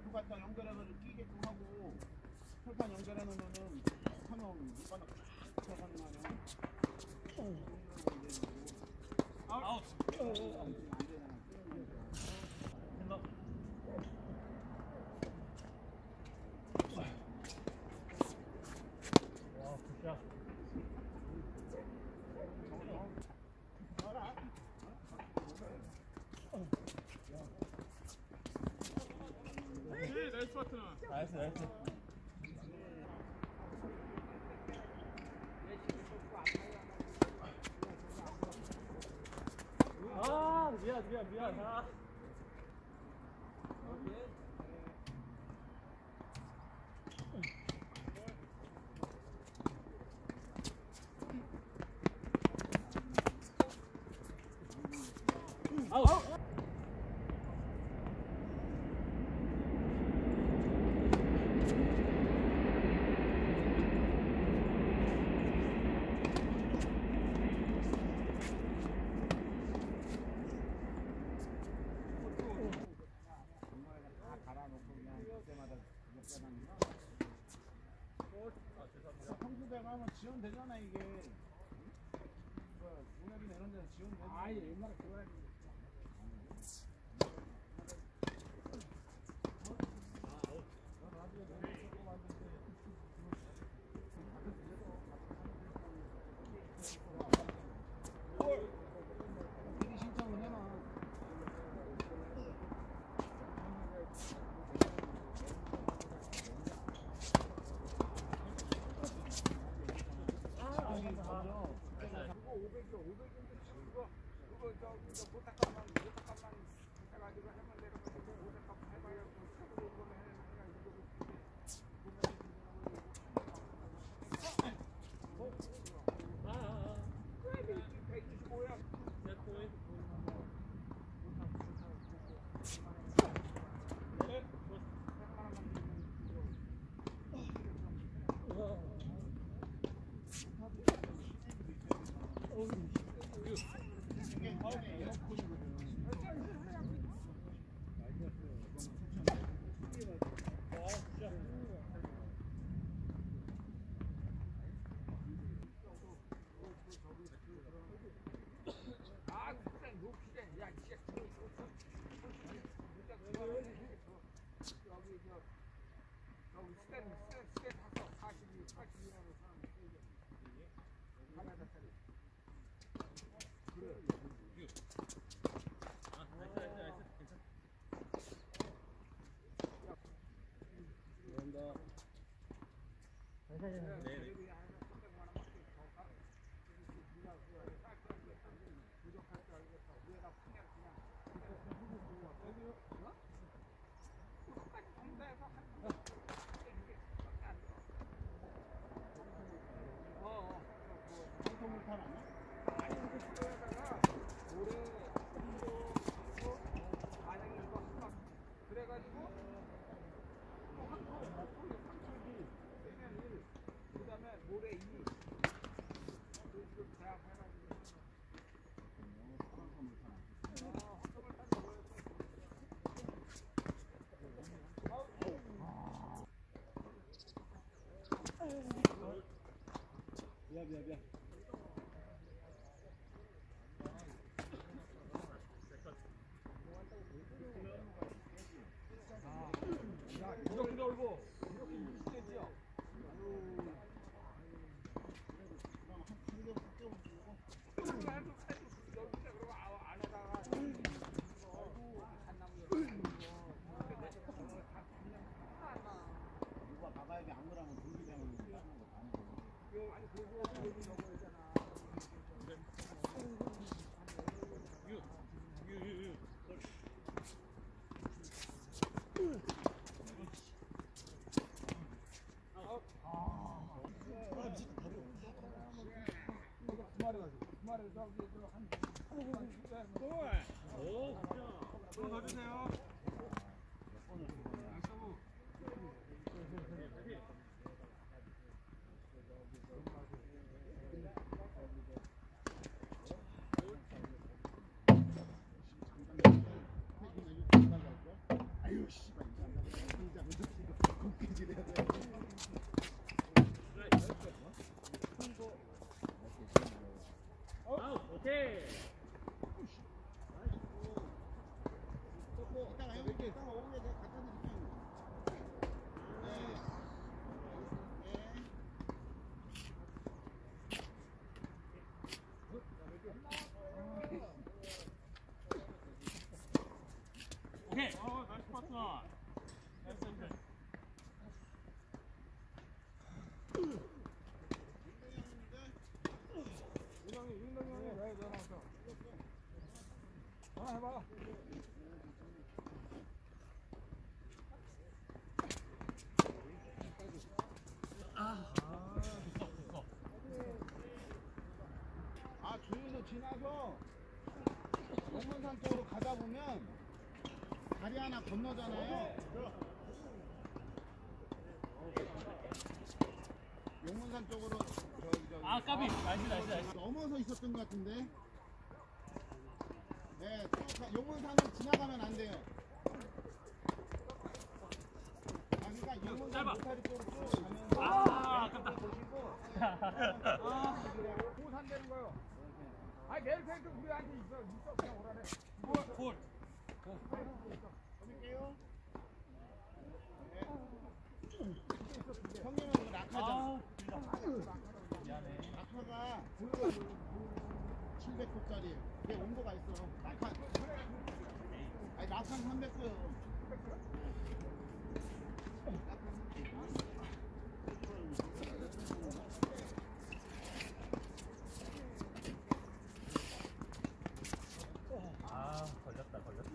그 갖다 연결해서 끼게끔 하고 철판 연결해 놓으면은 하면 밑바닥 쫙 들어가는 거 아니야. 아웃. 안 되잖아. 나이스 파트너. 나이스 나이스. 아 미안. 아. 아웃. 평소대가 하면 지원 되잖아 이게. 공약이나 이런 데는 지원 되지. 아예 옛날에 그거 미리 신청을 해놔. 미안. 이렇게 넓고 이렇게 20cm야. 누가 바닥에 안 그러면 불기 때문에 다는 거 아니고. 더 주세요. 아유 씨발. 아웃. 오케이. 이따가 형님 이따가 오후에 내가 갖다 드릴게요. 오케이. 나이스 파트너. 나이스 나이스. 윤동이 형이 왜 전화 왔어? 전화해봐. 아, 주유소 지나서 용문산 쪽으로 가다 보면 다리 하나 건너잖아요. 용문산 쪽으로 저기 아 까비. 나이스 나이스 나이스. 넘어서 있었던 것 같은데. 네, 용문산을 지나가면 안 돼요. 아, 그러니까 용문산 짧아. 로타리 쪽으로 쭉 가면서 아 아깝다. 보시고 뭐 산다는 거요? 아니 내일 팬도 우리한테 있어 그냥 오라네. 볼. 드릴게요. 네. 형님은 이거 낙하잖아. 미안해. 낙하가 700도짜리. 그게 온도가 있어. 낙하. 아니 낙하는 300도요. 아 걸렸다 걸렸다.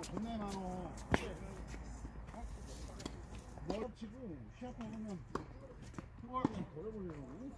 존나 많어. 멀어치고 시합하면 그걸 버려버리려고.